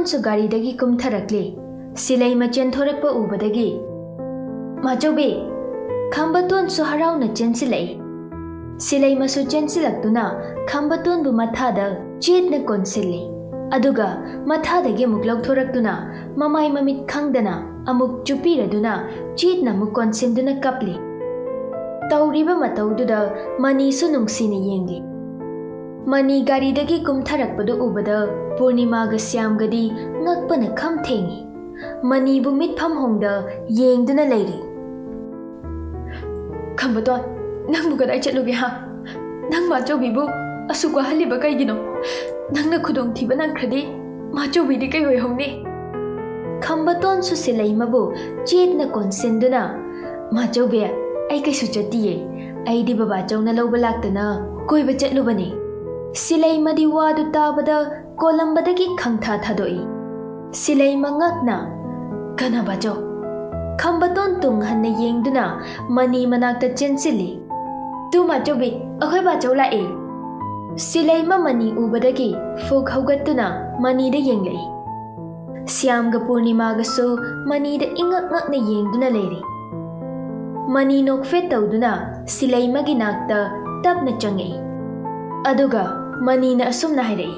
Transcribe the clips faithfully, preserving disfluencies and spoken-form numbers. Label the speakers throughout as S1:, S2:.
S1: su garidagi kumtharakle. Sileima chenthorikpa ubadagi. Machobe, Khambaton su harauna chensilai. Sileima su chensilaktuna Khambaton bu mathada chetna konsilli. Aduga mathadagi amuk lauthoraktuna mamai mamit khangdana amuk chupiraduna chetna amuk konsinduna kapli. Tauriba mataududa mani su nungsina yengli. Mani garidagi kumtharakpadu ubada Purnimaga Syamgadi ngakpana kham thengi. Mani bu mit pham hongda yengduna leiri. Khambaton, nang bu kadai chatluge ha? Nang Machobi bu asukwa haliba kaigino? Nang na khudong thiba nang khradi Machobi di kai hoi hongni. Khambaton su Sileima bu chetna konsinduna Machobi ai kai su chatiye. Ai di baba chawna lawba laktana koiba chatlubani. Sileima di wadu tabada kolambadagi khangtha thadoi. Sileima ngakna kana bajo. Khambaton tung hanna yengduna mani manakta chensili. Tu Machobi akhoi bajo lae. Sileima mani ubadagi fog haugattuna mani da yenglei. Syamga Purnimaga su mani da ingak ngakna yengduna leiri. Mani nokfet tawduna Sileima gi nakta tapna changai. Aduga mani na asumna hairai.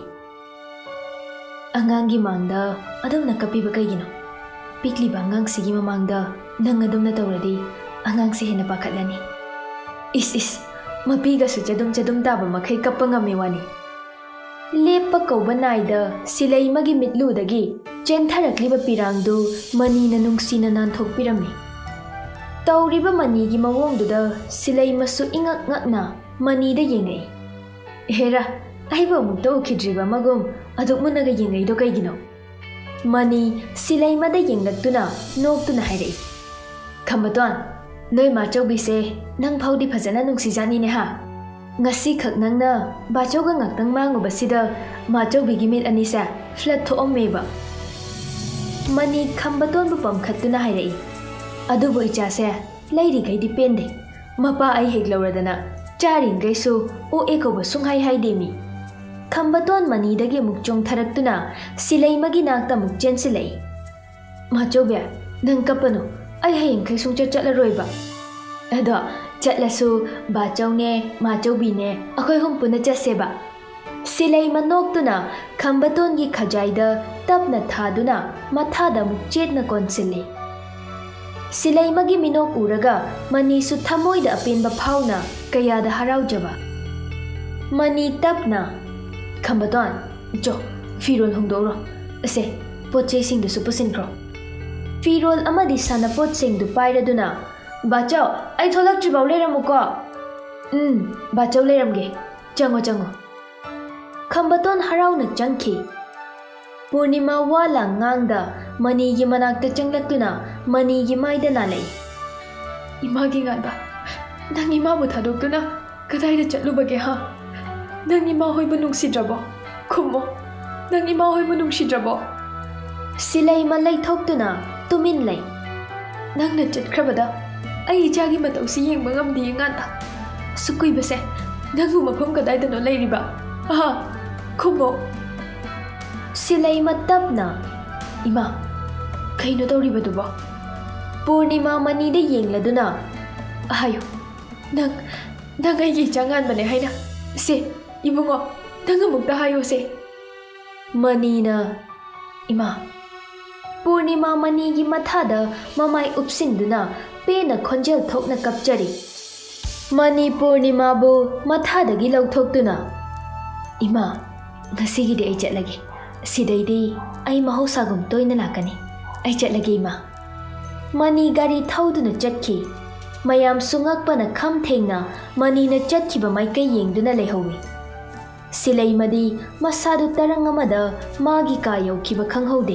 S1: Angangi mangda adumna kapiba kaigino. Pikliba angang sigi mamangda nang adumna tawradi angang si hena pakhatlani. Is is mapiga su chadum chadum taba makhai kappa ngame wani. Lepa kauba naida Sileima gi mitludagi chentharakliba pirangdu mani na nungsina nanthokpirami. Tauriba mani gi mawongduda Sileima su ingak ngakna mani da yengai. Hera, aiba amukta ukidriba magum adukmunaga yengai do kaigino. Mani Sileima da yenglaktuna noktuna hairai. Khambaton, noi Machobi se nang phaudi phajana nungsijani ne ha. Ngasi khak nangna Bachoga ngaktang mangubasida Machobi gi mit anisa flat tho'ommeba. Mani Khambaton bu pamkhattuna hairai. Adubo ichase lairi gai dipende. Mapa ai heglauradana charing gaisu o ekoba sunghai hai demi. Khambaton mani dagi mukchong tharaktuna Sileima gi nakta muk chensilai. Machobi nang kapano ai hayeng kai sung chatla roiba. Ado chatlasu Bachawne Machobi ne akhoi hum puna chatseba. Sileima noktuna Khambaton gi khajaida tapna thaduna mathada muk chetna konsilai. Sileima gi minok uraga mani su thamoida apenba phauna kayada haraujaba. Mani tapna Khambaton jo firol hongdoro ase potchei sing du su pusinkro. Firol amadi sana pot sing du pairaduna Bachaw ai tholak tribau leramuko. Um Bachaw leramge chango chango. Khambaton harauna changki. Purnima wala ngangda mani gi manakta changlaktuna mani gi maida na lei. Ima gi ngada nang ima bu thadoktuna kadai da chatlubage ha. Nang ima hoiba nungsidrabo khumo nang ima hoiba nungsidrabo. Sileima laithoktuna tumin lei. Nang na chatkrabada ai ichagi matau si yengba ngamdi ngada. Sukui base nang bu mafam kadai da no leiriba. Ha khumo. Sileima tapna ima kaino tawribaduba. Purnima mani da yengladuna ahayo nang nang ai gi changan bane haina se ibungo nang amukta hayo se. Mani na ima Purnima mani gi mathada mamai upsinduna pena khonjel thokna kapchari. Mani Purnima bu mathada gi lauthokduna ima ngasi gi de ai chatlagi. Sidaidi ai mahausagum toina lakani. Ai chatlagi ima. Mani gari thauduna chatki. Mayam sungakpana kham thengna mani na chatkiba maikai yengduna lehowi. Sileimadi masadu tarang amada magi ka yaukiba khanghaude.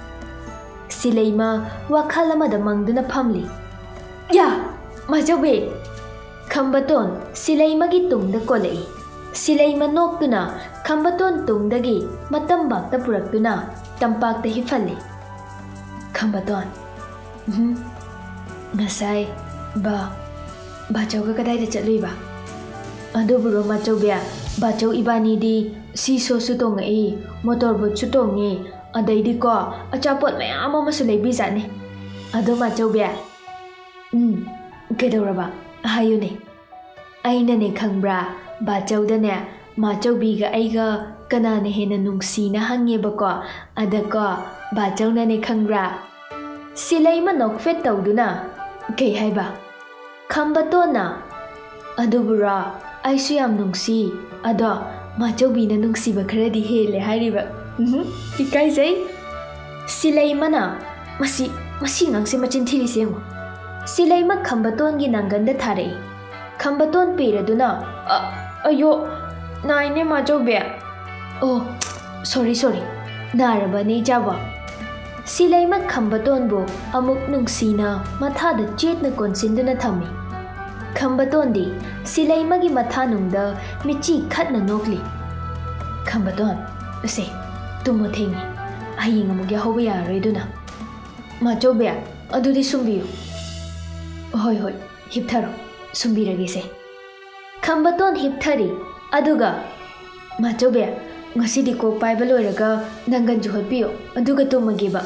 S1: Sileima wakhal amada mangduna phamli. Ya Machobi. Khambaton Sileima gi tungda kolei. Sileima noktuna Khambaton tungdagi matambakta puraktuna tampakta hifalli. Khambaton Hmm ngasai ba Bachaw ga kadai da chatluiba. Aduburo Machobia Bachaw ibani di siso su tongai motor boat su tongi ꯑꯗꯩꯗꯤ ꯀꯣ ꯑꯆꯥꯄꯣꯠ ꯃꯌꯥꯝ ꯑꯃꯁꯨ ꯂꯩꯕꯤꯖꯥꯠꯅꯤ ꯑꯗꯣ ꯃꯥꯆꯧꯕꯤ ꯎꯝ ꯀꯩꯗꯧꯔꯕ ꯍꯥꯏꯌꯨꯅꯦ ꯑꯩꯅꯅꯦ ꯈꯪꯕ꯭ꯔꯥ ꯕꯥꯆꯧꯗꯅꯦ ꯃꯥꯆꯧꯕꯤꯒ ꯑꯩꯒ ꯀꯅꯥꯅ ꯍꯦꯟꯅ ꯅꯨꯡꯁꯤꯅ ꯍꯪꯉꯦꯕꯀꯣ ꯑꯗꯀꯣ ꯕꯥꯆꯧꯅꯅꯦ ꯈꯪꯕ꯭ꯔꯥ ꯁꯤꯂꯩꯃ ꯅꯣꯛꯐꯦꯠ ꯇꯧꯗꯨꯅ ꯀꯩ ꯍꯥꯏꯕ ꯈꯝꯕꯇꯣꯟꯅ ꯑꯗꯨꯕꯨꯔꯣ ꯑꯩꯁꯨ ꯌꯥꯝ ꯅꯨꯡꯁꯤ ꯑꯗꯣ ꯃꯥꯆꯧꯕꯤꯅ ꯅꯨꯡꯁꯤꯕ ꯈꯔꯗꯤ ꯍꯦꯜꯂꯦ ꯍꯥꯏꯔꯤꯕ ꯏꯀꯥꯏꯖꯩ ꯁꯤꯂꯩꯃꯅ ꯃꯁꯤ ꯃꯁꯤ ꯉꯥꯡꯁꯦ ꯃꯆꯤꯟ ꯊꯤꯔꯤꯁꯦ ꯌꯦꯡꯉꯣ ꯁꯤꯂꯩꯃ ꯈꯝꯕꯇꯣꯟꯒꯤ ꯅꯪꯒꯟꯗ ꯊꯥꯔꯛꯏ ꯈꯝꯕꯇꯣꯟ ꯄꯤꯔꯗꯨꯅ ꯑꯌꯣ ꯅꯥꯏꯅꯦ ꯃꯥꯆꯧꯕꯤ ꯑꯣ ꯁꯣꯔꯤ ꯁꯣꯔꯤ ꯅꯥꯔꯕꯅꯦ ꯏꯆꯥꯕꯣ ꯁꯤꯂꯩꯃ ꯈꯝꯕꯇꯣꯟꯕꯨ ꯑꯃꯨꯛ ꯅꯨꯡꯁꯤꯅ ꯃꯊꯥꯗ ꯆꯦꯠꯅ ꯀꯣꯟꯁꯤꯟꯗꯨꯅ ꯊꯝꯃꯤ ꯈꯝꯕꯇꯣꯟꯗꯤ ꯁꯤꯂꯩꯃꯒꯤ ꯃꯊꯥꯅꯨꯡꯗ ꯃꯤꯆꯤ ꯈꯠꯅ ꯅꯣꯛꯂꯤ ꯈꯝꯕꯇꯣꯟ ꯑꯁꯦ ꯇꯨꯝꯃꯣ ꯊꯦꯡꯉꯤ ꯍꯌꯦꯡ ꯑꯃꯨꯛ ꯌꯥꯍꯧꯕ ꯌꯥꯔꯔꯣꯏꯗꯨꯅ ꯃꯥꯆꯧꯕꯤ ꯑꯗꯨꯗꯤ ꯁꯨꯝꯕꯤꯌꯨ ꯍꯣꯏ ꯍꯣꯏ ꯍꯤꯞꯊꯔꯣ ꯁꯨꯝꯕꯤꯔꯒꯦꯁꯦ ꯈꯝꯕꯇꯣꯟ ꯍꯤꯞꯊꯔꯤ ꯑꯗꯨꯒ ꯃꯥꯆꯧꯕꯤ ꯉꯁꯤꯗꯤ ꯀꯣꯛ ꯄꯥꯏꯕ ꯂꯣꯏꯔꯒ ꯅꯪꯒꯟꯁꯨ ꯍꯣꯠꯄꯤꯌꯣ ꯑꯗꯨꯒ ꯇꯨꯝꯃꯒꯦꯕ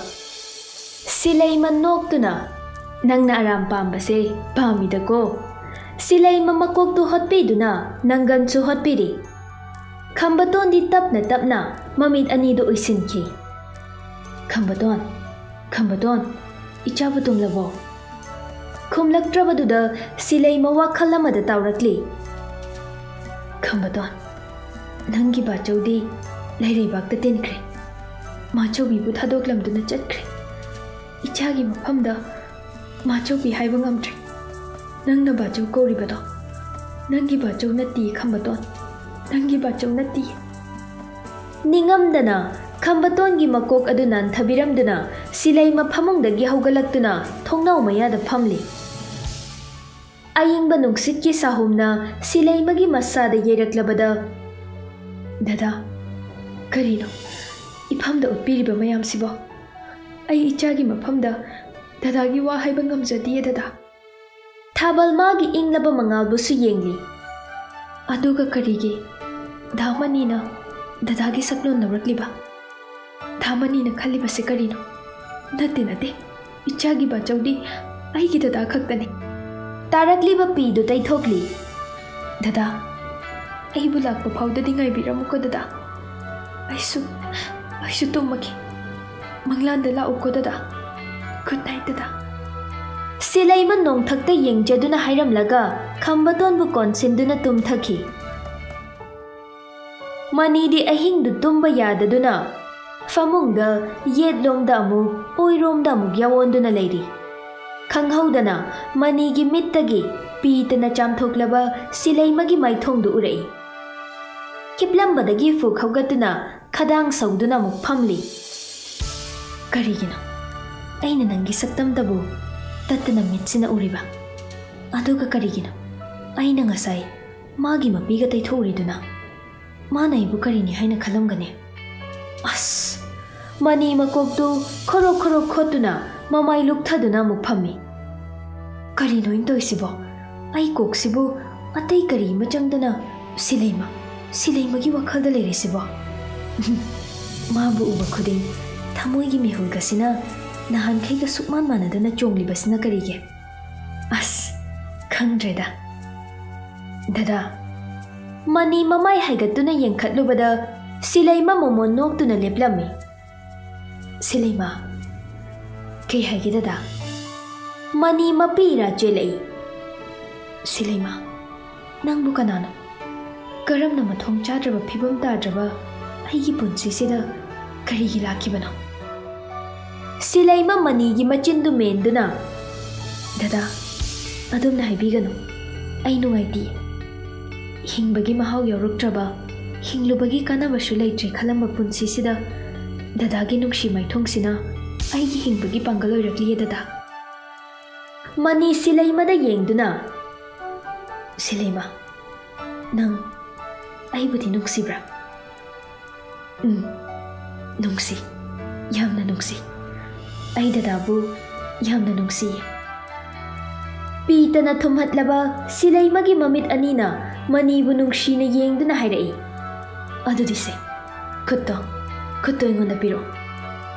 S1: ꯁꯤꯂꯩꯃ ꯅꯣꯛꯇꯨꯅ ꯅꯪꯅ ꯑꯔꯥꯝ ꯄꯥꯝꯕꯁꯦ ꯄꯥꯝꯃꯤꯗꯀꯣ ꯁꯤꯂꯩꯃ ꯃꯀꯣꯛꯇꯨ ꯍꯣꯠꯄꯤꯗꯨꯅ ꯅꯪꯒꯟꯁꯨ ꯍꯣꯠꯄꯤꯔꯤ ꯈꯝꯕꯇꯣꯟꯗꯤ ꯇꯞꯅ ꯇꯞꯅ ꯃꯃꯤꯠ ꯑꯅꯤꯗꯨ ꯎꯏꯁꯤꯟꯈꯤ ꯈꯝꯕꯇꯣꯟ ꯈꯝꯕꯇꯣꯟ ꯏꯆꯥꯕꯨ ꯇꯨꯝꯂꯕꯣ ꯈꯨꯝꯂꯛꯇ꯭ꯔꯕꯗꯨꯗ ꯁꯤꯂꯩꯃ ꯋꯥꯈꯜ ꯑꯃꯗ ꯇꯥꯎꯔꯛꯂꯤ ꯈꯝꯕꯇꯣꯟ ꯅꯪꯒꯤ ꯕꯥꯆꯧꯗꯤ ꯂꯩꯔꯩꯕꯥꯛꯇ ꯇꯤꯟꯈ꯭ꯔꯦ ꯃꯥꯆꯧꯕꯤꯕꯨ ꯊꯥꯗꯣꯛꯂꯝꯗꯨꯅ ꯆꯠꯈ꯭ꯔꯦ 이차기 ꯃꯐꯝꯗ ꯃꯥꯆꯧꯕꯤ ꯍꯥꯏꯕ ꯉꯝꯗ꯭ꯔꯦ ꯅꯪꯅ ꯕꯥꯆꯧ ꯀꯧꯔꯤꯕꯗꯣ ꯅꯪꯒꯤ ꯕꯥꯆꯧ ꯅꯠꯇꯦ ꯈꯝꯕꯇꯣꯟ ꯅꯪꯒꯤ ꯕꯥꯆꯧ ꯅꯠꯇꯦ ꯅꯤꯡꯉꯝꯗꯅ ꯈꯝꯕꯇꯣꯟꯒꯤ ꯃꯀꯣꯛ ꯑꯗꯨ ꯅꯥꯟꯊꯕꯤꯔꯝꯗꯨꯅ ꯁꯤꯂꯩꯃ ꯐꯃꯨꯡꯗꯒꯤ ꯍꯧꯒꯠꯂꯛꯇꯨꯅ ꯊꯣꯡꯅꯥꯎ ꯃꯌꯥꯗ ꯐꯝꯂꯤ ꯑꯏꯪꯕ ꯅꯨꯡꯁꯤꯠꯀꯤ ꯁꯥꯍꯨꯝꯅ ꯁꯤꯂꯩꯃꯒꯤ ꯃꯁꯥꯗ ꯌꯩꯔꯛꯂꯕꯗ ꯗꯗꯥ ꯀꯔꯤꯅꯣ ꯏꯐꯝꯗ ꯎꯠꯄꯤꯔꯤꯕ ꯃꯌꯥꯝꯁꯤꯕꯣ ꯑꯩ ꯏꯆꯥꯒꯤ ꯃꯐꯝꯗ ꯗꯗꯥꯒꯤ ꯋꯥ ꯍꯥꯏꯕ ꯉꯝꯖꯗꯤꯌꯦ ꯗꯗꯥ ꯊꯥꯕꯜ ꯃꯥꯒꯤ ꯏꯪꯂꯕ ꯃꯉꯥꯜꯕꯨꯁꯨ ꯌꯦꯡꯂꯤ ꯑꯗꯨꯒ ꯀꯔꯤꯒꯤ ꯙꯥꯃꯅꯤꯅ ꯗꯗꯥꯒꯤ ꯁꯛꯂꯣꯟ ꯂꯧꯔꯛꯂꯤꯕ ꯙꯥꯃꯅꯤꯅ ꯈꯜꯂꯤꯕꯁꯦ ꯀꯔꯤꯅꯣ ꯅꯠꯇꯦ ꯅꯠꯇꯦ 이차기 ꯕꯥꯆꯧꯗꯤ ꯑꯩꯒꯤ ꯗꯗꯥ ꯈꯛꯇꯅꯤ ꯇꯥꯔꯛꯂꯤꯕ ꯄꯤꯗꯨ ꯇꯩꯊꯣꯛꯂꯤ ꯗꯗꯥ ꯑꯩꯕꯨ ꯂꯥꯛꯄ ꯐꯥꯎꯗꯗꯤ ꯉꯥꯏꯕꯤꯔꯝꯃꯨꯀꯣ ꯗꯗꯥ ꯑꯩꯁꯨ ꯑꯩꯁꯨ ꯇꯨꯝꯃꯒꯦ ꯃꯪꯂꯥꯟꯗ ꯂꯥꯛꯎꯀꯣ ꯗꯗꯥ ꯒꯨꯗ ꯅꯥꯏꯠ ꯗꯗꯥ ꯁꯤꯂꯩꯃ ꯅꯣꯡꯊꯛꯇ ꯌꯦꯡꯖꯗꯨꯅ ꯍꯥꯏꯔꯝꯂꯒ ꯈꯝꯕꯇꯣꯟꯕꯨ ꯀꯣꯟꯁꯤꯟꯗꯨꯅ ꯇꯨꯝꯊꯈꯤ ꯃꯅꯤꯗꯤ ꯑꯍꯤꯡꯗꯨ ꯇꯨꯝꯕ ꯌꯥꯗꯗꯨꯅ ꯐꯃꯨꯡꯗ ꯌꯦꯠꯂꯣꯝꯗ ꯑꯃꯨꯛ ꯑꯣꯏꯔꯣꯝꯗ ꯑꯃꯨꯛ ꯌꯥꯋꯣꯟꯗꯨꯅ ꯂꯩꯔꯤ ꯈꯪꯍꯧꯗꯅ ꯃꯅꯤꯒꯤ ꯃꯤꯠꯇꯒꯤ ꯄꯤꯇꯅ ꯆꯥꯝꯊꯣꯛꯂꯕ ꯁꯤꯂꯩꯃꯒꯤ ꯃꯥꯏꯊꯣꯡꯗꯨ ꯎꯔꯛꯏ ꯍꯤꯞꯂꯝꯕꯗꯒꯤ ꯐꯨꯛ ꯍꯧꯒꯠꯇꯨꯅ ꯈꯗꯥꯡ ꯁꯧꯗꯨꯅ ꯑꯃꯨꯛ ꯐꯝꯂꯤ ꯀꯔꯤꯒꯤꯅꯣ ꯑꯩꯅ ꯅꯪꯒꯤ ꯁꯛꯇꯝꯇꯕꯨ ꯇꯠꯇꯅ ꯃꯤꯠꯁꯤꯅ ꯎꯔꯤꯕ ꯑꯗꯨꯒ ꯀꯔꯤꯒꯤꯅꯣ ꯑꯩꯅ ꯉꯁꯥꯏ ꯃꯥꯒꯤ ꯃꯄꯤꯒ ꯇꯩꯊꯣꯛꯎꯔꯤꯗꯨꯅ ꯃꯥꯅ ꯑꯩꯕꯨ ꯀꯔꯤꯅꯤ ꯍꯥꯏꯅ ꯈꯜꯂꯝꯒꯅꯤ ꯑꯁ ꯃꯅꯤ ꯃꯀꯣꯛꯇꯨ ꯈꯣꯔꯣ ꯈꯣꯔꯣ ꯈꯣꯠꯇꯨꯅ ꯃꯃꯥꯏ ꯂꯨꯛꯊꯗꯨꯅ ꯑꯃꯨꯛ ꯐꯝꯃꯤ ꯀꯔꯤꯅꯣ ꯇꯧꯏꯁꯤꯕꯣ ꯑꯩ ꯀꯣꯛꯁꯤꯕꯨ ꯑꯇꯩ ꯀꯔꯤ ꯑꯃ ꯆꯪꯗꯅ ꯁꯤꯂꯩꯃ ꯁꯤꯂꯩꯃꯒꯤ ꯋꯥꯈꯜꯗ ꯂꯩꯔꯤꯁꯤꯕꯣ ꯃꯥꯕꯨ ꯎꯕ ꯈꯨꯗꯤꯡ ꯊꯃꯣꯏꯒꯤ ꯃꯤꯍꯨꯜꯒꯁꯤꯅ ꯅꯍꯥꯟꯈꯩꯒ ꯁꯨꯛꯃꯥꯟ ꯃꯥꯟꯅꯗꯅ ꯆꯣꯡꯂꯤꯕꯁꯤꯅ ꯀꯔꯤꯒꯤ ꯑꯁ ꯈꯪꯗ꯭ꯔꯦꯗ ꯗꯗꯥ ꯃꯅꯤ ꯃꯃꯥꯏ ꯍꯥꯏꯒꯠꯇꯨꯅ ꯌꯦꯡꯈꯠꯂꯨꯕꯗ ꯁꯤꯂꯩꯃ ꯃꯣꯃꯣꯟ ꯅꯣꯛꯇꯨꯅ ꯂꯦꯞꯂꯝꯃꯤ ꯁꯤꯂꯩꯃ ꯀꯩ ꯍꯥꯏꯒꯦ ꯗꯗꯥ ꯃꯅꯤ ꯃꯄꯤꯔꯥ ꯆꯦꯜꯂꯛꯏ ꯁꯤꯂꯩꯃ ꯅꯪꯕꯨ ꯀꯅꯥꯅꯣ ꯀꯔꯝꯅ ꯃꯊꯣꯡ ꯆꯥꯗ꯭ꯔꯕ ꯐꯤꯕꯝ ꯇꯥꯗ꯭ꯔꯕ ꯑꯩꯒꯤ ꯄꯨꯟꯁꯤꯁꯤꯗ ꯀꯔꯤꯒꯤ ꯂꯥꯛꯈꯤꯕꯅꯣ ꯁꯤꯂꯩꯃ ꯃꯅꯤꯒꯤ ꯃꯆꯤꯟꯗꯨ ꯃꯦꯟꯗꯨꯅ ꯗꯗꯥ ꯑꯗꯨꯝꯅ ꯍꯥꯏꯕꯤꯒꯅꯨ ꯑꯩ ꯅꯨꯡꯉꯥꯏꯇꯦ ꯍꯤꯡꯕꯒꯤ ꯃꯍꯥꯎ ꯌꯥꯎꯔꯛꯇ꯭ꯔꯕ ꯍꯤꯡꯂꯨꯕꯒꯤ ꯀꯥꯟꯅꯕꯁꯨ ꯂꯩꯇ꯭ꯔꯦ ꯈꯜꯂꯝꯕ ꯄꯨꯟꯁꯤꯁꯤꯗ ꯗꯗꯥꯒꯤ ꯅꯨꯡꯁꯤ ꯃꯥꯏꯊꯣꯡꯁꯤꯅ ꯑꯩꯒꯤ ꯍꯤꯡꯕꯒꯤ ꯄꯥꯡꯒꯜ ꯑꯣꯏꯔꯛꯂꯤꯌꯦ ꯗꯗꯥ ꯃꯅꯤ ꯁꯤꯂꯩꯃꯗ ꯌꯦꯡꯗꯨꯅ ꯁꯤꯂꯩꯃ ꯅꯪ ꯑꯩꯕꯨꯗꯤ ꯅꯨꯡꯁꯤꯕ꯭ꯔꯥ ꯎꯝ ꯅꯨꯡꯁꯤ ꯌꯥꯝꯅ ꯅꯨꯡꯁꯤ ꯑꯩ ꯗꯗꯥꯕꯨ ꯌꯥꯝꯅ ꯅꯨꯡꯁꯤꯌꯦ ꯄꯤꯇꯅ ꯊꯨꯝꯍꯠꯂꯕ ꯁꯤꯂꯩꯃꯒꯤ ꯃꯃꯤꯠ ꯑꯅꯤꯅ ꯃꯅꯤꯕꯨ ꯅꯨꯡꯁꯤꯅ ꯌꯦꯡꯗꯨꯅ ꯍꯥꯏꯔꯛꯏ ꯑꯗꯨꯗꯤ ꯁꯦ ꯈꯨꯠꯇꯣ ꯈꯨꯠꯇꯣ ꯑꯩꯉꯣꯟꯗ ꯄꯤꯔꯣ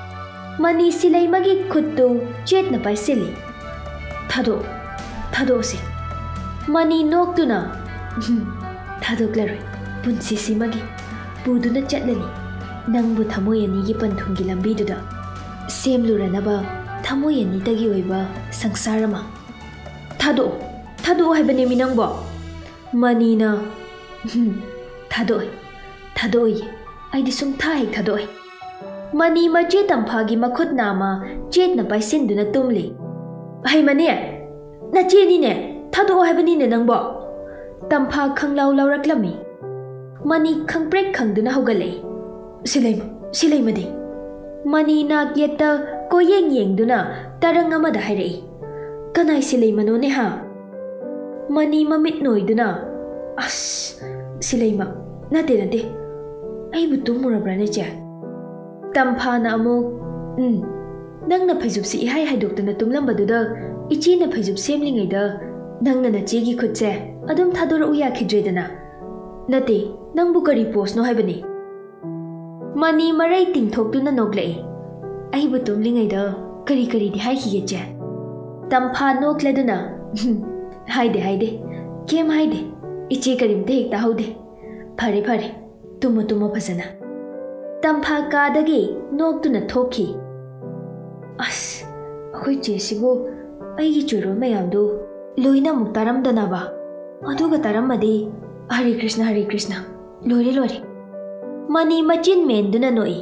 S1: Mani Sileimagi khuttu chetna paisili. Thado, thado si. Mani noktuna. Thado klaroi. Punsi simagi. Puduna chatlani. Nangbu thamoyani gi panthungi lambi duda. Semluranaba thamoyani tagi oiba sangsarama. Thado, thado haibane minangbo. Mani na. Thadoi, thadoi. Aidi sum thai thadoi. Mani ma je tampagi makhut nama jet na paisin duna tumli. Hai mani na je ni ne thado haibani ne nangbo. Tampha khanglau lauraklami. Mani khangprek khangduna hogale. Sileima, Sileima de. Mani na yetta ko yeng yeng duna tarang amada hairei. Kanai Sileima no ne ha. Mani mamit noi duna. As Sileima, nade nade. Ai butu murabrane cha. Tampha na amuk. Um. Nang na phaijup si hai hai dokta na tumlamba duda ichi na phaijup semlingai da nang na na chegi khutse adum thadora uya khidre dana. Nate nang bu kari post no haibani. Mani marai tingthok tu na noglai. Ai bu tumlingai da kari kari di hai khige cha. Tampha nokle duna. Haide haide. Kem haide. Ichi karim te hekta haude. Phare phare. Tumo tumo phasana. Tampha ka dagi nok tu na thoki. As, akhoi che sibo ai gi churo mayam do loina muk taram dana ba. Aduga taram madi Hare Krishna Hare Krishna. Lore lore. Mani machin men duna noi.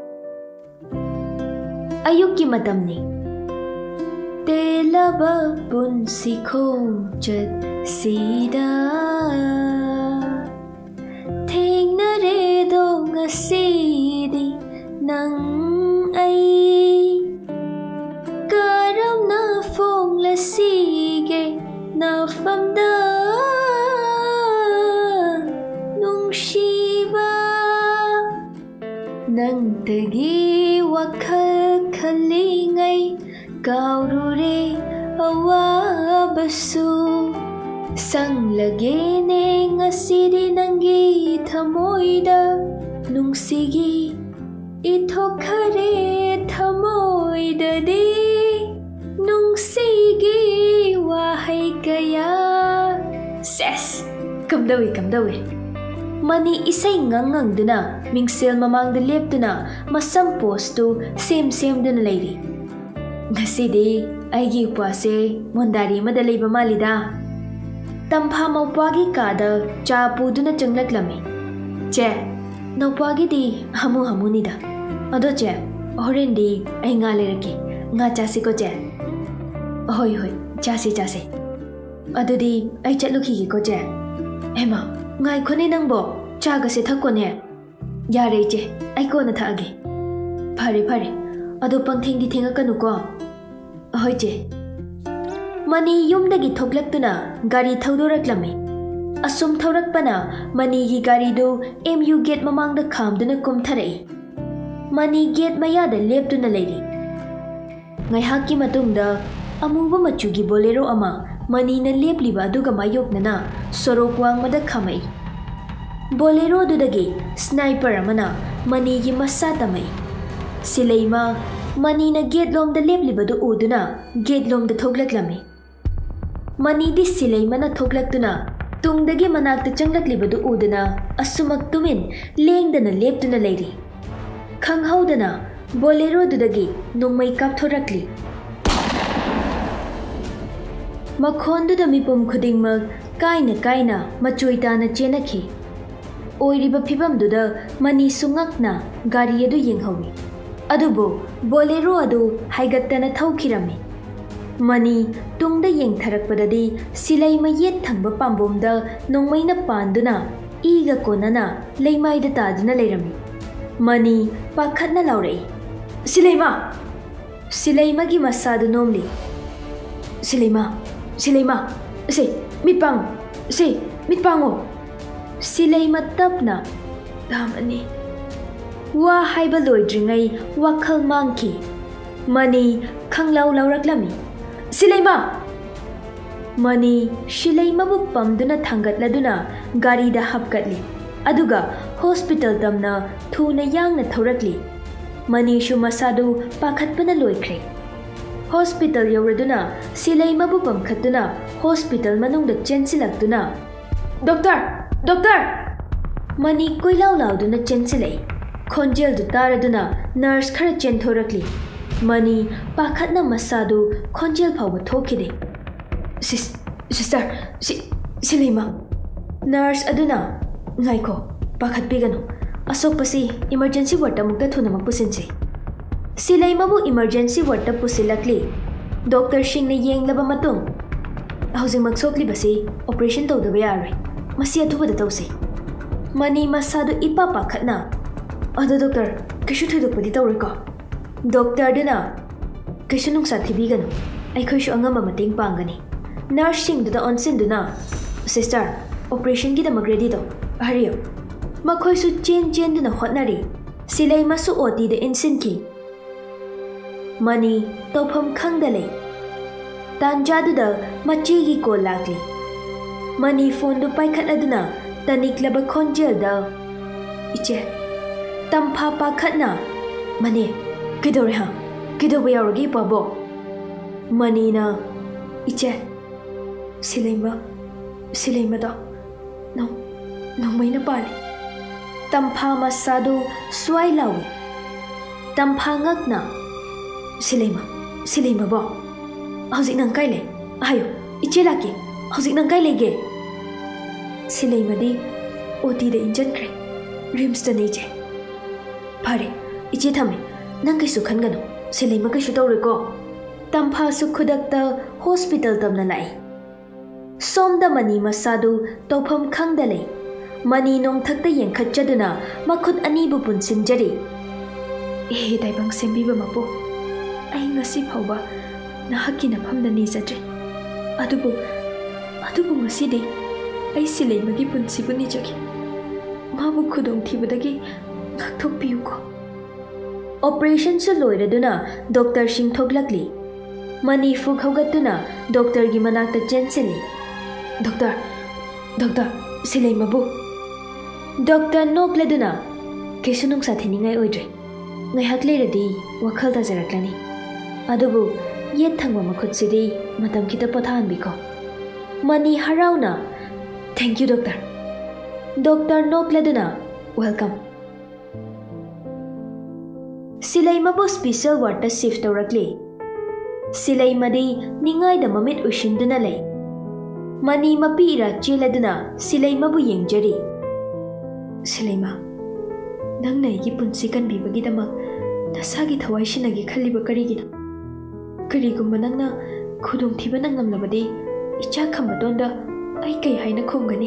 S1: Ayuk ki matamni. Telaba punsi khom chat sida. Thengnare do ngasidi nang ai. Karam na phong la sige na famda nung shiba nang tagi wakhal khalingai kaurure awabasu sang lage ne ngasidi nangi thamoida nung sigi ithokare thamoida di nung sigi wahai kaya. Ses kamdawi kamdawi. Mani isay ngang ngang duna mingsel mamang da lep duna masam postu sem sem duna layri. Ngasidi aigi upase mondari madalay ba malida. Tampha maupagi kada chapu duna changlak lami. Che naupagi di hamu hamu nida. Ado che horen di ay nga leraki nga chasi ko che. Hoi hoi chasi chasi. Ado di ay chatluki ko che. Ema ngai khone nangbo chaga se thakko ne. Yare che ay ko na thage. Phare phare. Ado pangtheng di thenga kanu ko. Hoi che. Mani yumdagi thoklaktuna gari thaudoraklami. Asum thaurakpana mani gi gari do M U gate mamang da khamduna kumtharai. Mani gate maya da leptuna leiri. Ngai hakki matungda amuba machugi bolero ama mani na lepliba aduga mayoknana sorok wangmada khamai. Bolero dudagi sniper amana mani gi masa tamai. Sileima mani na gate lom da lepliba du uduna gate lom da thoklaklami. Mani di Sileima na thoklaktuna tungdagi manakta changlakliba du uduna asumak tumin lengdana leptuna leiri. Khanghaudana bolero dudagi nungmai kapthorakli. Makhonduda mipum khudingmak kaina kaina machuitana chenakhi. Oiriba phibamduda mani sungakna gari adu yenghawi. Adubo bolero adu haigattana thaukhirami. Mani tungda yengtharakpadadi Sileima yet thangba pambomda nongmaina panduna iga konana leimaida taduna leirami. Mani pakhatna laurei. Sileima! Sileima gi masadu nomli. Sileima! Sileima! Se! Mitpang! Se! Mitpango! Sileima tapna. Damani. Wa haiba loidringai wakhal mangki. Mani khanglau lauraklami. Sileima! Mani Sileima bu pamduna thangatladuna gari da hapkatli. Aduga hospital tamna thuna yangna thorakli. Manishu masadu pakhatpana loikre. Hospital yauraduna Sileima bu pamkhatuna hospital manungda chensilakduna. Doctor! Doctor! Mani koilau lauduna chensilai. Khonjel du taraduna nurse khara chenthorakli. Mani pakhatna masadu khonjel phawba thokide. Sis sister si Sileima. Nurse aduna ngaiko pakhatpiganu. Asokpasi emergency ward ta mukta thuna makpusinsi. Sileima bu emergency ward ta pusilakli. Doctor Singh ne yenglaba matung. Housing maksokli basi operation tawdaba yaroi. Masi athubada tawsi. Mani masadu ipa pakhatna. Ado doctor kishu thudukpadi tawriko. Doctor duna kishu nungsa thibiganu. Ai khoishu angama mating pangani. Nurse Singh duda onsin duna. Sister, operation ki damak ready do. Hurry up. Makhoisu chen chen duna hotnari. Sileima su oti de insin ki. Mani tawpham khangdale. Tanja duda machi gi ko lakli. Mani phone du paikhat aduna taniklaba khonjel da. Iche tampha pakhatna. Mani kidore ha. Kidoba yauragi pabo. Mani na iche Sileima Sileima da. No no mai na pali. Tampha masadu swai lawi. Tampha ngakna. Sileima Sileima bo. Hauzik nang kai le. Ayo iche laki. Hauzik nang kai lege. Sileima di oti de injan kre. Rims da neje. Pare iche thame. Nang kai su khanganu. Sileima kai su tawriko. Tampha su khudakta hospital tamna lai. Somda mani masadu tawpham khangdale. Mani nong thakta yengkhatchaduna makhut ani bu punsinjari. Eh daibang sembiba mapo. Ai ngasi phawba nahakki nafamda nijadre. Adubu adubu ngasi de ai Sileima gi punsibu nijagi. Mabu khudong thibadagi ngakthokpiyuko. Operation su loiraduna Doctor Singh thoglakli. Mani fug haugatuna Doctor gi manakta chensili. Doctor Doctor Sileima bu. Doctor nokladuna kesu nungsa thiningai oidre. Ngaihak leiradi wakhal da jaraklani. Adubu yet thangwa makhut sidi matam kita pathan biko. Mani harauna. Thank you doctor. Doctor nokladuna welcome. Sileima bu special ward ta shift tawrakli. Sileima di ningai da mamit ushinduna lay. Mani mapira cheladuna Sileima bu yengjari. Sileima nang naigi punsi kan bibagi damak nasagi thawai shinagi khaliba karigina. Karigumba nangna khudong thiba nangamlabadi icha khammadonda ai kai haina khomgani.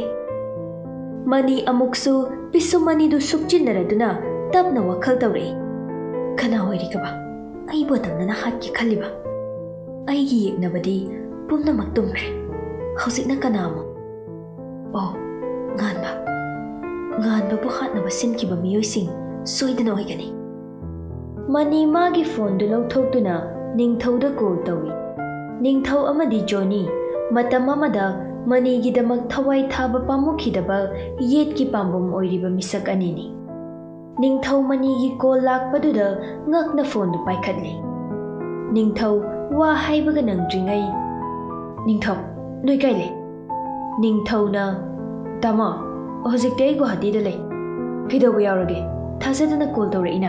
S1: Mani amuksu pisu mani du sukchinnaraduna tapna wakhal tawrei. Kana hoirikaba ai bodamna na hakki khaliba. Ai gi yegnabadi pumna maktumre. Hausikna kanamo. Oh, nganba. Nganba bu hatnaba sinkiba miyoising soidana oigani. Mani magi phone du lauthokduna ningthauda call tawi. Ningthau amadi Johnny matam amada mani gi damak thawai thaba pamukhidaba yetki pambum oiriba misak anini. Ningthau mani gi call lakpaduda ngakna phone du paikhatli. Ningthau wa haibaga nangdringai. Ningthau noi kaile. Ningthau na tama hojik dei Guwahati da lei. Kidoba yaurage thajadana call tawraina.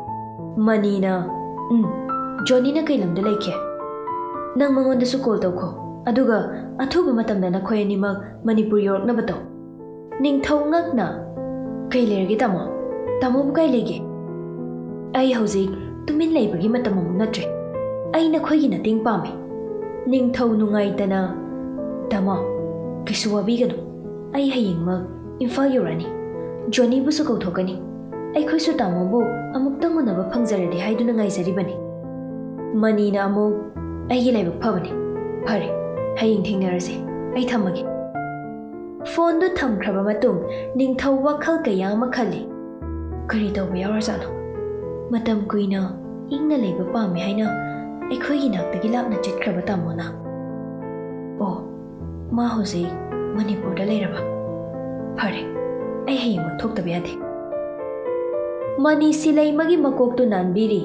S1: Mani na um Johnny na kai lamda laike. Nang mangonda su call tawko. Aduga athuba matamda na khoi animak Manipur york na bato. Ningthau ngakna kai lerge tamo. Tamo bu kai lege. Ai hojik tumin leibagi matam amu natre. Ai na khoi gi na ting pame. Ningthau nungai tana tamo kisu wabiganu. Ai haying mag Imphal yorani. Johnny bu su kauthokani. Ai khoi su tamo bu amuk tangunaba phangjaradi haiduna ngaijari Mani na amuk ai gi laibak phabani. Phare haying thingnarase. Ai thamagi. Phone du thamkhraba matung ningthau wakhal kaya ma khali. Kari tawba yawarjano. Matam kuina ingna leiba pami haina ai khoi gi naktagi lakna chitkraba tamona. Oh, ma hojik Manipur da leiraba. Phare ai haying mak thoktabe ade. Mani Sileimagi makoktu nanbiri.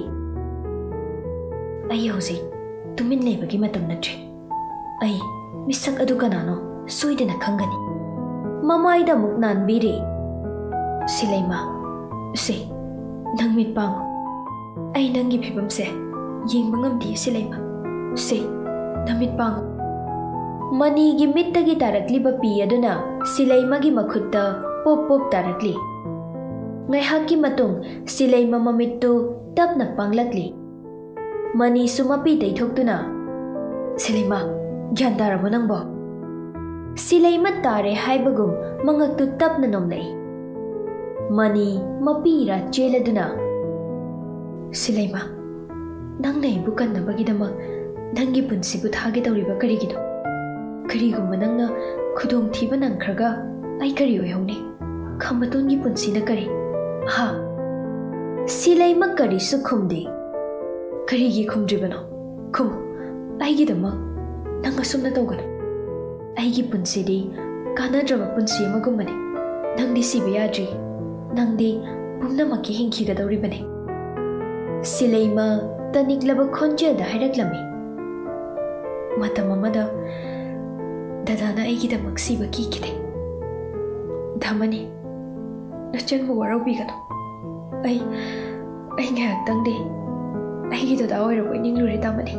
S1: Ai hausi tumin lebagi matam natri. Ai misak adu kanano soidana khangani. Mamaida muk nanbiri. Sileima se nang mit pang. Ai nangi phibam se yengba ngamdi Sileima se namit pang. Mani gi mittagi tarakli ba pi aduna Sileima gi makhutta pop pop tarakli. Ngai hakki matung Sileima mamittu tapna panglakli. Mani sumapi teihthoktuna Sileima gyan tarabo nangbo. Sileima tare haibagum mangaktu tapna nomlai. Mani mapira cheladuna Sileima nangna ibu kannabagidama nangi punsibu thage tawriba karigido. Karigumba nangna khudong thiba nangkhraga ai kari oihone khamatun gi punsi na kari ha Sileima kari su khumde karigi khumdribano khum aigi dama nanga sumna tawgana aigi punsi di kanadraba punsi amagumane nangdi sibiyadri nangdi pumna maki hingki ga dawribane. Sileima taniklaba khonje da hairaklami matam amada dadana aigi da maksiba ki kide damani nachan mu warabi gano ai ai ngak tangde aigi da dawai ro ning luri damani.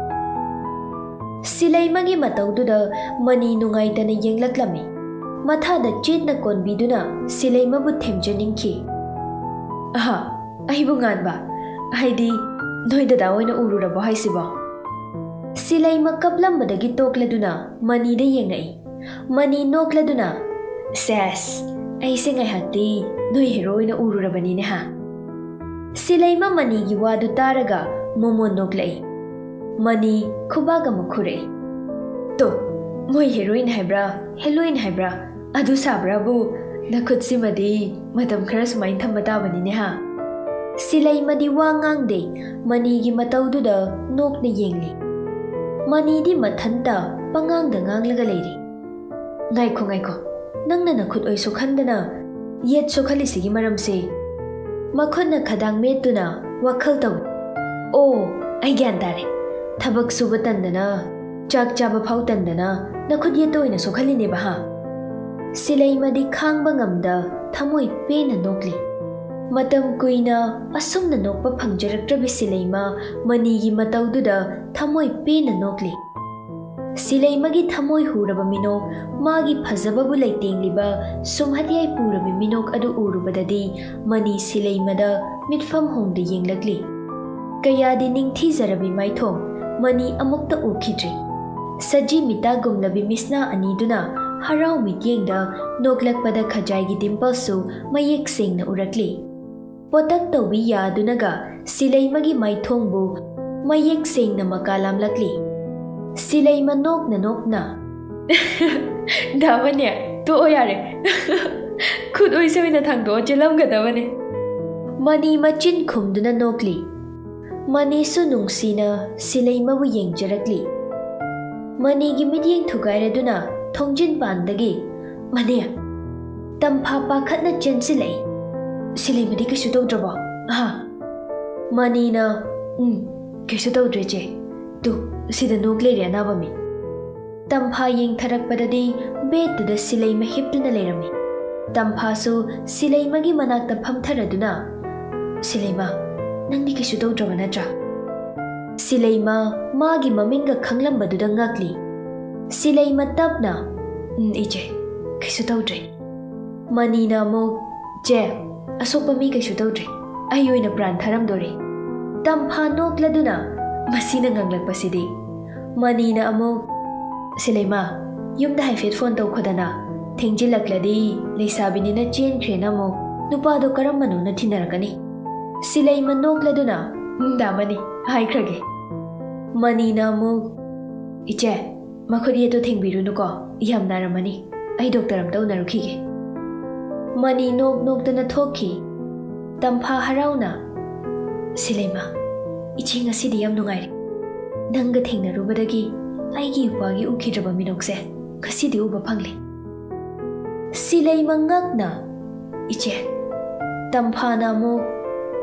S1: Sileima gi mataududa mani nungai tana yenglaklami mathada chitna konbiduna Sileima bu themjaningki aha ai bu nganba haidi noida dawoina ururabo haisiba. Sileima kaplambadagi tokladuna mani da yengai mani nokladuna ses aise ngai hatti noi heroina ururabani ne ha. Sileima mani gi wadu taraga momo noklai mani khubaga mukhure to moi heroin haibra heroin haibra adu sabra bu nakhutsi madi matam khara sumain thambata bani ne ha. Sileima di wangang de mani gi mataududa nokna yengli mani di mathanta pangang da nganglaga leiri. Ngaikho ngaikho nangna nakhut oi sokhandana yet sokhali sigi maram se makhutna khadang metuna wakhal taw o ai gyan tare thabak suba tandana chak chaba phau tandana nakhut ye toina sokhali ne ba ha. Sileima di khangba ngamda thamoi pena nokli matam kuina asumna nokpa phangjaraktrabi Sileima mani gi mataududa thamoi pena nokli. Sileima gi thamoi huraba minok magi phajababu leitengliba sumhatyai purabi minok adu urubadadi mani Sileima da mitfam hongde yenglakli. Kayadi ningthi jarabi maithom mani amukta ukhidri. Saji mita gumlabi misna aniduna harau mityengda noklakpada khajai gi dimpalsu mayek sengna urakli. Potak tawbi yadunaga Sileima gi maithongbu mayek sengna makalamlakli. Sileima nokna nokna damane to oyare khud oi soina thangdo chelamga damane. Mani machin khumduna nokli mani su nungsina Sileima bu yengjarakli. Mani gi midyeng thugairaduna thongjin pandagi mane tampha pakhatna chensilai. Sileima di kaishu tawdraba ha mani na um kaishu tawdre che tu sida nokle re na bami. Tampha yeng tharakpadadi betuda Sileima hiptuna lerami. Tampha su Sileima gi manakta phamtharaduna Sileima nangdi kaishu tawdraba natra. Sileima magi maminga khanglambadudha ngakli. Sileima tapna ije kaishu tawdre. Mani na mo je asokpa mi kaishu tawdre ai oina pran tharamdore. Tampha nokladuna masina nganglakpasidi mani na amo Sileima yumda haifet phone tawkhodana thengjilakladi leisabini na chenkhre na mo nupado karamano na thinarakani. Sileima nokladuna damani haikrage. Mani na mo iche makhodi to thengbiru ko yam naramani ai doctor am tawnarukhige. Mani nok nok dana thokhi tampha harauna Sileima ichi ngasidi yam nungai nanga thengnarubadagi aigi upagi ukhidraba minokse khasidi uba phangli. Sileima ngakna iche tampha na mo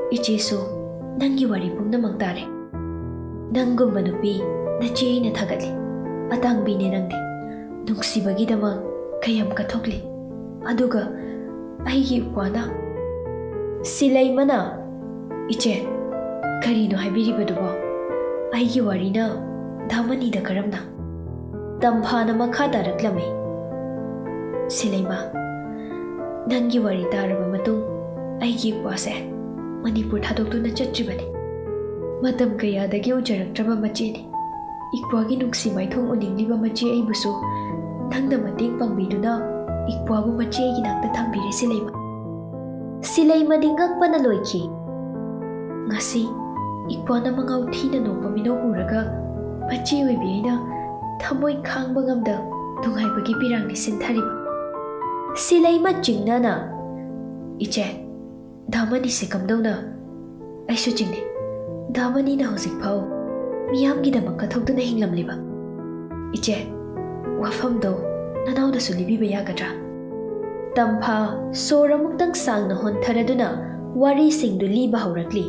S1: Ichesu nangi wari pumnamak tare. Nanggumba nupi nache aina thagatli. Atangbi ne nangdi. Nungsibagidamag kayam kathokli. Aduga aigi upwana Sileimana Iche karino haibiribadubo aigi warina dhamani da karamna tamphana makha taraklame Sileima nangi wari taraba matung aigi upase Manipur thadokduna chattribani matam kayadagi ujaraktraba machini ikpwagi nungsi maithong uningliba machi aibusu nangna mating pangbiduna ikpwabu machi aigi nakta thambire Sileima Sileima dingakpana loiki ngasi ikpwana mangau thina nokpa mino uraga machi oibiaina thamoi khangba ngamda dungaibagi pirangni sinthariba Sileima jingnana Iche dhamani se kamdona aisu jingni dhamani na hojik phau miyamgi damak kathokduna hinglamliba Iche wafamdo nanauda sulibiba yagadra Tampha soramukdang sangna hontharaduna wari singdu liba haurakli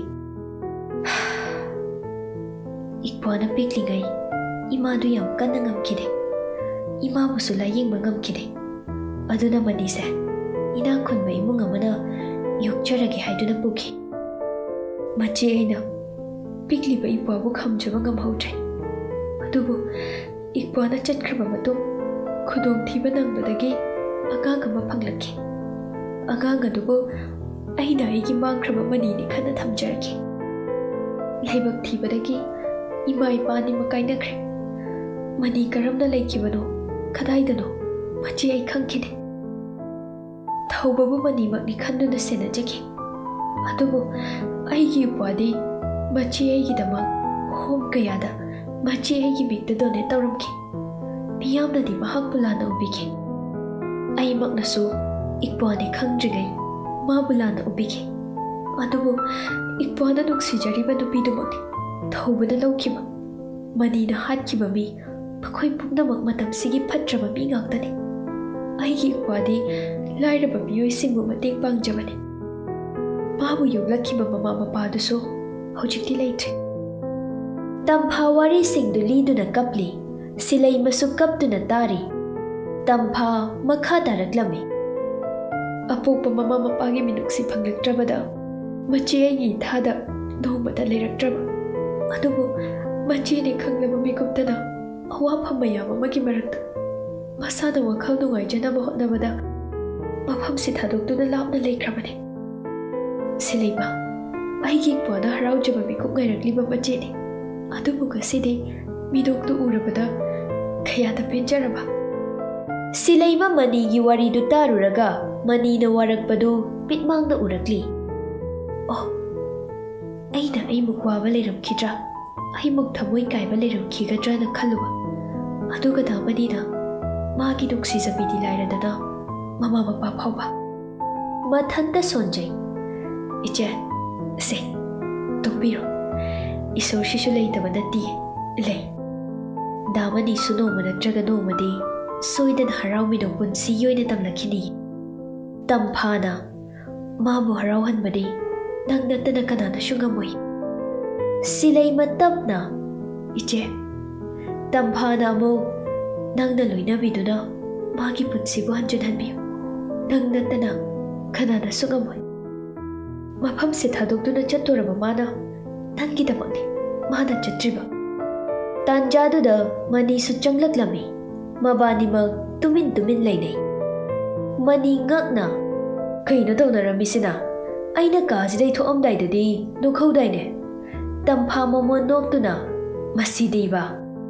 S1: Ikpwana piklingai imadu yam kanna ngamkide ima busu layengba ngamkide aduna manise ina khunba imung amana yokcharage haiduna pukhi machi aina pikliba ikpwabu khamjaba ngamhautre adubu ikpwana chatkraba matung khudong thiba nangbadagi agang ama phanglaki agang adubu aina aigi mangkraba manini khana thamjarki laibak thibadagi ima ipani makainakre mani karamna laikibano khadaidano machi ai khangkine thaubabu mani makni khanduna senajaki adubu aigi upadi machi aigi dama hom kayada machi aigi bigda done tawramki miyamna di mahak bulana ubiki ai maknasu ikpwani khangdrigai ma bulana ubiki adubu ikpwana nuksijariba nupidumakni thawbana lawkiba manina hatkiba mi pakhoi pumnamak matamsigi phatraba mi ngaktani aigi ikpwadi lairaba miyoi singbu mateng pangjabani mabu yoglakkiba mama mapadusu hojikti leitre tampha wari singdu liduna kapli Silaimasu kaptuna tari Tampha makha taraklame Apokpa mama mapagi minuksi phanglaktrabada machi aigi thada nomata leiraktraba adubu machi ne khanglaba mikuptana awafam mayam amagi marakta masada wakhal nungaijanaba hotnabada mafamsi thadokduna lapna leikrabane Sileima aigi ikpwana haraujaba mikup ngairakliba machi ne adubu gasidi midoktu urabada khayada penjaraba Sileima mani gi wari du taruraga mani na warakpadu pitmangna urakli oh aina ai mukwa baleram khidra ai muk thamoi kai baleram khigadra na khaluba aduga da mani na magi duksi zabidi lairadana mama mapa phauba mathanta sonjai Iche se tokbiro isor shishu leitaba nati lei Damani suno manatraga no madi soidan harau mido punsi yoina tamlakini Tamphana mabu harau hanbadi nangnatana kanana shungamoi Sileima tapna Iche Tamphana amo nangna loinabiduna magi punsi bu hanjun hanbiyo nangnatana kanana sungamoi Mafam se thadokduna chattoraba mana nangidamakni mana chatriba Tanjaduda mani su changlaklami mabani mag tumin tumin lainai mani ngakna kaino tawnarammisina aina kaasidai thoamdaidadi nokhaudaine tampha momo noktuna masideiba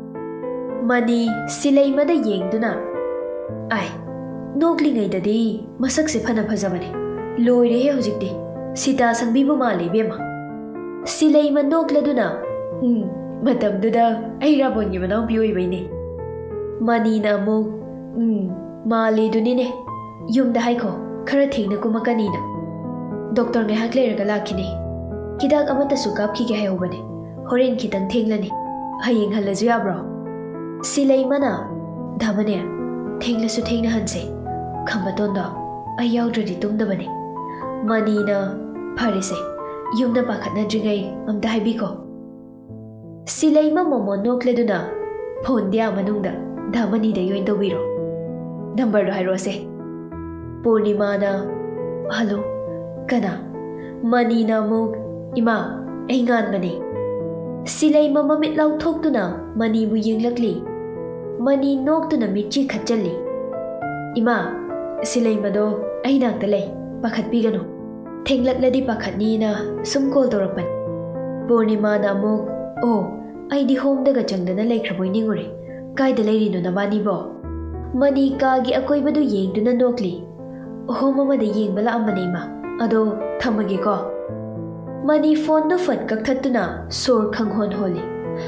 S1: mani Sileimada yengduna ai noklingaidadi masakse phana phajabane loire he hojikti sita sangbibu male bema Sileima nokladuna hmm matamduda ai rabongi manau bioi baine mani na mo um male dunine yumda haiko khara thingna kumakani na doctor me hakle raga lakine kidak amata sukap ki ge hayobane horen kitang thenglani hayeng halaju yabro Sileima na dhamane thengla su thengna hanse khambatonda ai yaudradi tumdabane mani na pharise yumda pakhatnadringai amta haibiko. Sileima momo nokleduna phone dia manungda Damani da yoin tawbiro. Number do hairose. Purnima na hello kana mani na mug ima aingan mani. Sileima mamit lau thoktuna mani bu yinglakli. Mani noktuna michi khatjalli. Ima Sileima do ainak talai pakhat pigano. Thenglak pakhatni na sum call torapan. Purnima na mug oh ai di home daga changdana laikhraboi ningure. Kai da lairi no nabani bo. Mani ka gi akoi badu yeng duna nokli. Home mama da yeng bala amane ma. Ado thamage ko. Mani phone no fat kak thattuna sor khang hon holi.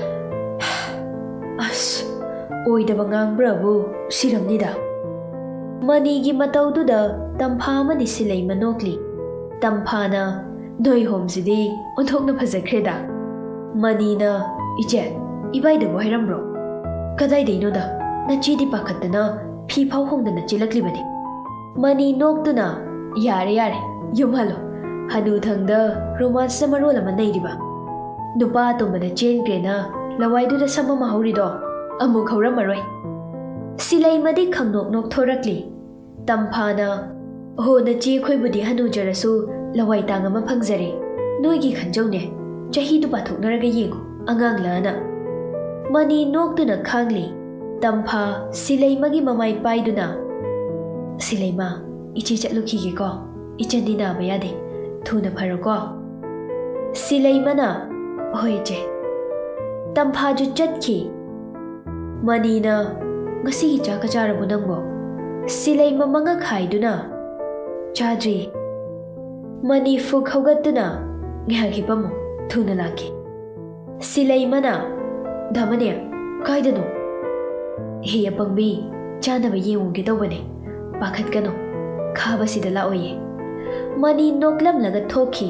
S1: As oi da bangang brabu siramni da. Mani gi matau du da tampha ma di Sileima nokli. Tampha na noi home sidi onthok na phazakre da. Mani na ije ibai da boiram bro. Kadai dei no da na chi di pakhatna phi phau hongda na chilakli bani. Mani noktuna yare yare yumhalo hanu thangda romance na marol ama nei riba. Nupa to mana chen krena lawai du da sama mahuri do amuk hauram maroi. Sileima di khangnok nok thorakli. Tamphana ho na chi khoi budi hanu jarasu lawai tang ama phangjare. Noi gi khanjau ne chahi du pathok naraga yengu angang lana. Mani noktuna khangli. Tampha Sileima gi mamai paiduna. Sileima ichi chatluki gi ko ichandi na ba yade thuna pharo ko. Sileima na hoi je. Tampha ju chatki. Mani na ngasi gi cha ka charabu nangbo. Sileima manga khaiduna chadri. Mani fuk haugatuna ngahagi pamu thuna laki. Sileima na Damane kaidano. He apangbi chana ba yengu gi tawbane. Pakhat kano khaba sida la oye. Mani noklam laga thoki.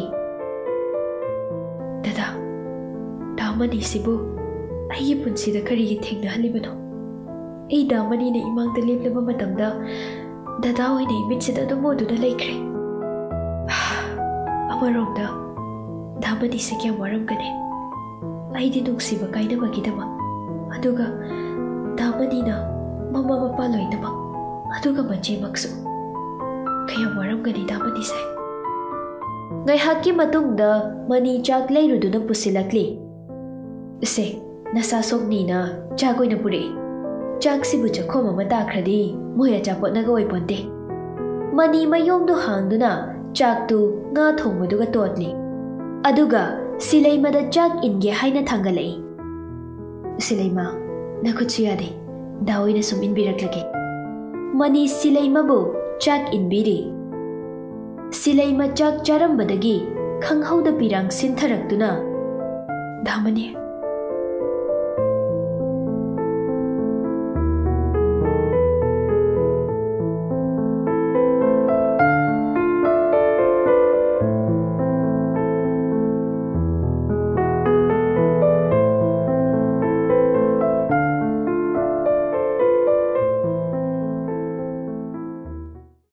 S1: Dada Damani sibu ai punsi da kari gi thengna halibano. Ei Damani na imang da leplaba matamda dada oi nei mit sida do modu da laikre. Amaromda Damani se kya waram kane. Ai di nuksiba kaina magidama. Aduga Damani na mama mapa loinama. Aduga manche maksu. Kaya waram gani Damani se. Ngai hakki matungda mani chak lairuduna pusilakli. Se nasa sokni na chakoi na puri. Chak sibu chakho mama takradi moya chapot na gawai ponte. Mani mayom do hangduna chak tu nga thongmaduga totli. Aduga Sileima da chak inge haina thangalai. Sileima nakutsu yade dawai na sum inbiraklake. Mani Sileima bu chak inbiri. Sileima chak charambadagi khanghauda pirang sintharakduna Damani